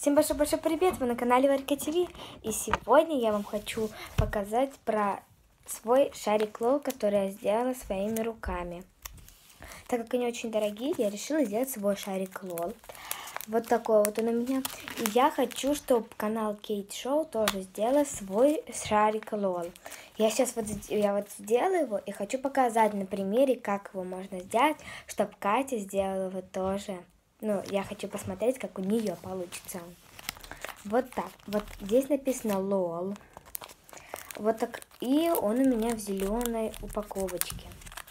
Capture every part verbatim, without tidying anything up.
Всем большой-большой привет! Вы на канале Варька ТВ. И сегодня я вам хочу показать про свой шарик Лол, который я сделала своими руками. Так как они очень дорогие, я решила сделать свой шарик Лол. Вот такой вот он у меня. И я хочу, чтобы канал Кейт Шоу тоже сделал свой шарик Лол. Я сейчас вот, я вот сделаю его и хочу показать на примере, как его можно сделать, чтобы Катя сделала его тоже. Ну, я хочу посмотреть, как у нее получится. Вот так. Вот здесь написано лол. Вот так. И он у меня в зеленой упаковочке.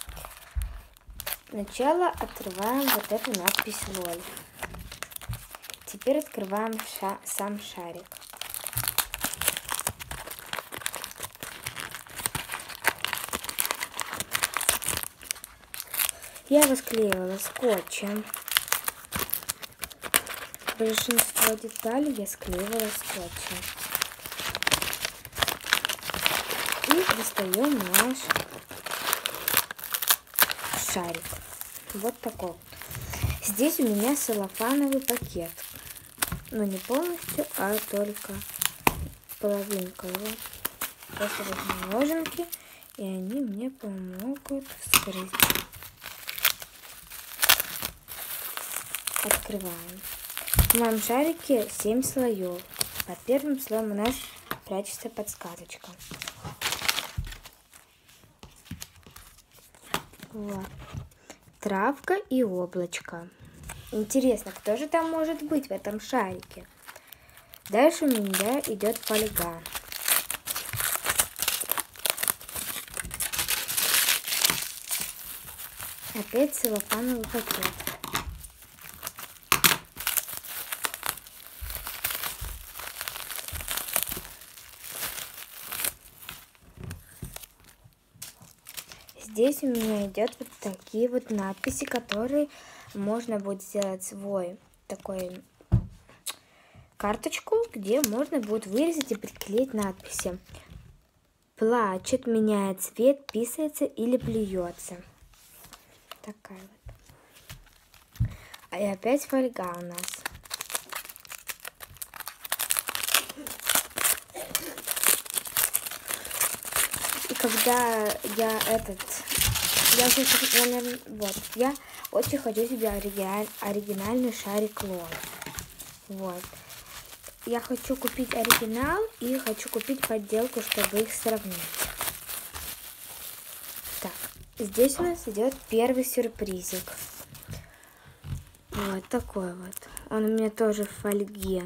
Сначала открываем вот эту надпись лол. Теперь открываем ша сам шарик. Я его склеивала скотчем. Большинство деталей я склеивала скотчем. И достаем наш шарик. Вот такой. Здесь у меня целлофановый пакет. Но не полностью, а только половинка его. Просто возьму ноженки, и они мне помогут вскрыть. Открываем. В моем шарике семь слоев. Под первым слоем у нас прячется подсказочка. Вот. Травка и облачко. Интересно, кто же там может быть в этом шарике? Дальше у меня идет фольга. Опять целлофановый пакет. Здесь у меня идет вот такие вот надписи, которые можно будет сделать свой такой карточку, где можно будет вырезать и приклеить надписи. Плачет, меняет цвет, писается или плюется. Такая вот. И опять фольга у нас. И когда я этот... Я очень, наверное, вот, я очень хочу себе оригиналь, оригинальный шарик Лол. Вот. Я хочу купить оригинал и хочу купить подделку, чтобы их сравнить. Так, здесь у нас идет первый сюрпризик. Вот такой вот. Он у меня тоже в фольге.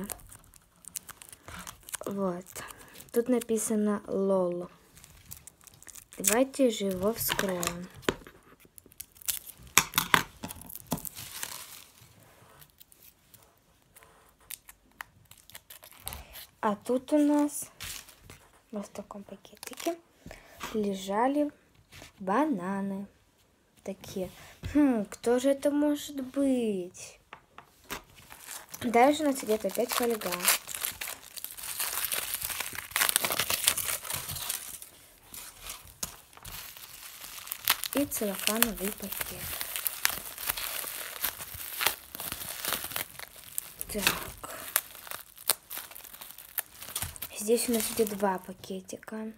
Вот. Тут написано Лол. Давайте же его вскроем. А тут у нас вот в таком пакетике лежали бананы. Такие. Хм, кто же это может быть? Дальше у нас идет опять фольга. И целлофановый пакет. Так. Здесь у нас идет два пакетика.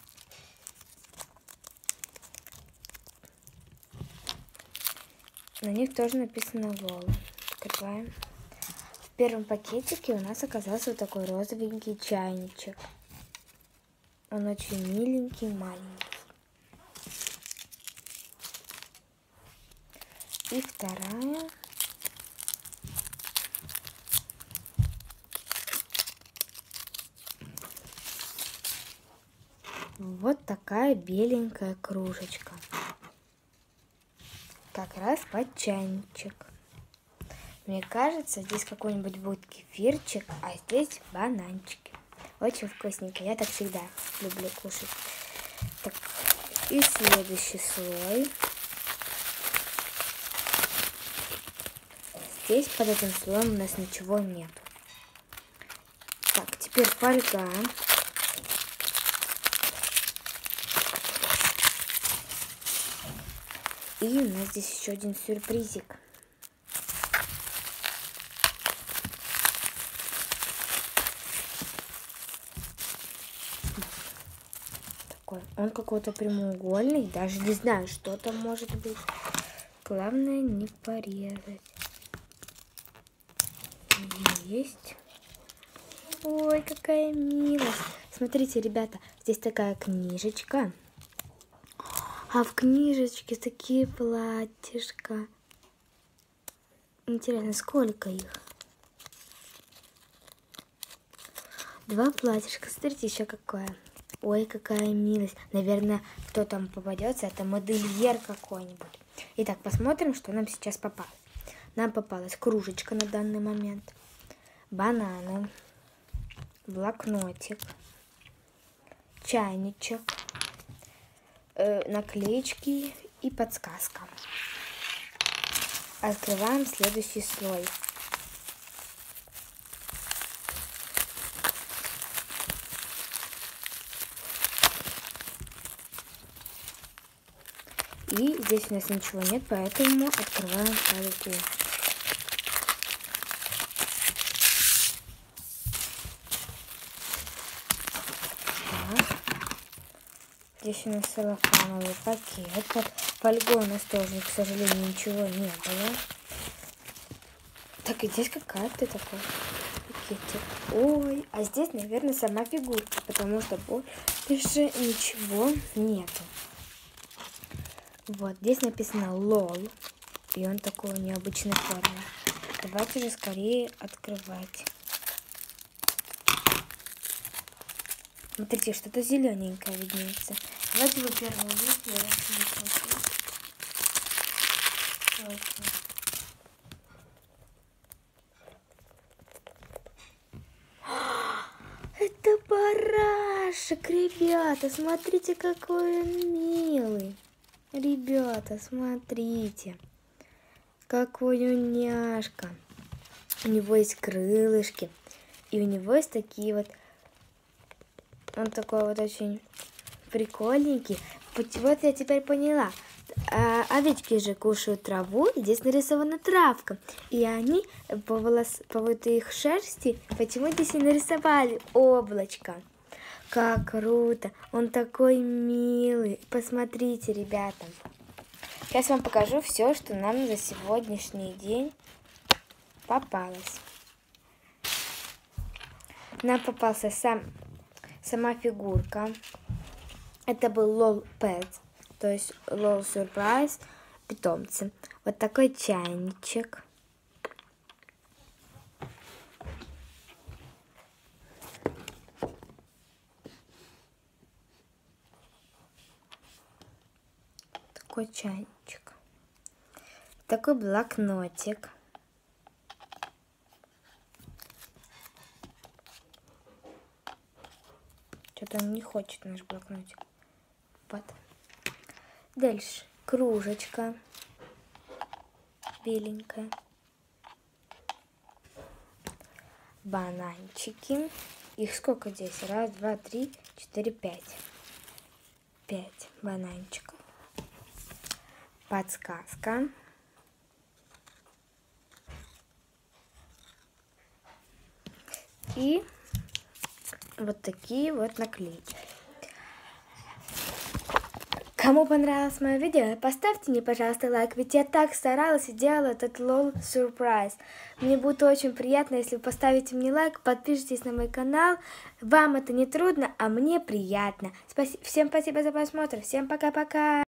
На них тоже написано лол. Открываем. В первом пакетике у нас оказался вот такой розовенький чайничек. Он очень миленький, маленький. И вторая. Вот такая беленькая кружечка. Как раз под чайничек. Мне кажется, здесь какой-нибудь будет кефирчик, а здесь бананчики. Очень вкусненько. Я так всегда люблю кушать. Так, и следующий слой. Здесь под этим слоем у нас ничего нет. Так, теперь фольга. И у нас здесь еще один сюрпризик. такой. Он какой-то прямоугольный. Даже не знаю, что там может быть. Главное не порезать. Есть. Ой, какая милость. Смотрите, ребята, здесь такая книжечка. А в книжечке такие платьишка. Интересно, сколько их? Два платьишка. Смотрите, еще какое. Ой, какая милость. Наверное, кто там попадется, это модельер какой-нибудь. Итак, посмотрим, что нам сейчас попалось. Нам попалась кружечка на данный момент. Бананы. Блокнотик. Чайничек. Э, наклеечки и подсказка. Открываем следующий слой. И здесь у нас ничего нет, поэтому открываем фольгу. Так. Здесь у нас целлофановый пакет. Под фольгой у нас тоже, к сожалению, ничего не было. Так, и здесь какая-то такой пакетик. Ой, а здесь, наверное, сама фигурка, потому что больше ничего нету. Вот, здесь написано лол, и он такой необычной формы. Давайте же скорее открывать. Смотрите, что-то зелененькое виднеется. Давайте его первую выпью. Это барашек, ребята, смотрите, какой он милый. Ребята, смотрите, какой он няшка. У него есть крылышки, и у него есть такие вот, он такой вот очень прикольненький. Вот я теперь поняла. А, овечки же кушают траву, и здесь нарисована травка. И они по, волос, по вот их шерсти почему здесь и нарисовали облачко. Как круто! Он такой милый. Посмотрите, ребята. Сейчас вам покажу все, что нам за сегодняшний день попалось. Нам попался сам, сама фигурка. Это был лол Pets, то есть лол Surprise питомцы. Вот такой чайничек. Такой чайничек. Такой блокнотик. Что-то он не хочет, наш блокнотик. Вот. Дальше кружечка беленькая. Бананчики. Их сколько здесь? Раз, два, три, четыре, пять. Пять бананчиков. Подсказка. И вот такие вот наклейки. Кому понравилось мое видео, поставьте мне, пожалуйста, лайк, ведь я так старалась и делала этот лол сюрприз. Мне будет очень приятно, если вы поставите мне лайк, подпишитесь на мой канал. Вам это не трудно, а мне приятно. Спасибо. Всем спасибо за просмотр. Всем пока-пока.